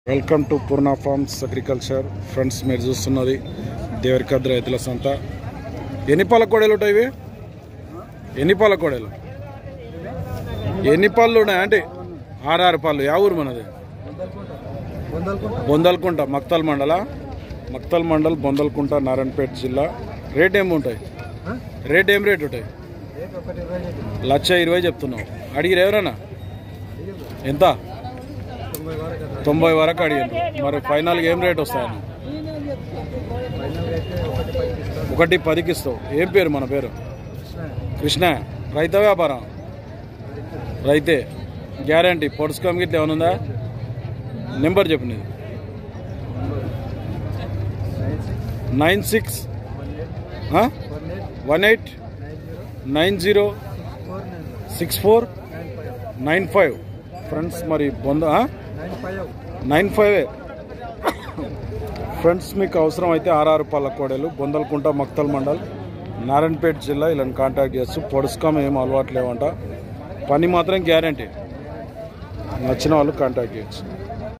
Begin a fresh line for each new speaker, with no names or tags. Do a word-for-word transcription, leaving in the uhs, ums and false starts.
Welcome to Purna farms agriculture friends. మీరు చూస్తున్నది దేవరకద్ర రైతుల సంత. ఎన్ని పాల కోడలు ఉంటాయి ఇవి? ఎన్ని పాల కోడలు? ఎన్ని పళ్ళు ఉన్నాయి అంటే? ఆరారు పళ్ళు. యా ఊరు మనది? బొందల్కుంట, మక్తల్ మండల మక్తల్ మండల్ బొందల్కుంట, నారాయణపేట జిల్లా. రేట్ ఏమి ఉంటాయి? రేట్ ఏం రేట్ ఉంటాయి? లక్ష ఇరవై చెప్తున్నావు. అడిగిరు ఎవరన్నా? ఎంత? తొంభై వరకు అడిగారు. మరి ఫైనల్గా ఏం రేట్ వస్తాయని? ఒకటి పదికి ఇస్తావు. ఏం పేరు మన పేరు? కృష్ణ. రైత వ్యాపారం? రైతే. గ్యారంటీ పొడుచుకోమి గిట్ల ఏమైనా ఉందా? నెంబర్ చెప్పు నీది. Nine six one eight nine zero six four nine five. Friends మరి బొంద నైన్ ఫైవ్ ఫ్రెండ్స్. మీకు అవసరం అయితే ఆరారు పళ్ళ కోడలు బొందల్కుంట, మక్తల్ మండల్, నారాయణపేట జిల్లా. ఇలా కాంటాక్ట్ చేస్తూ పొడుచుకోమ ఏం అలవాటు లేవంట. పని మాత్రం గ్యారంటీ. నచ్చిన వాళ్ళు కాంటాక్ట్ చేయొచ్చు.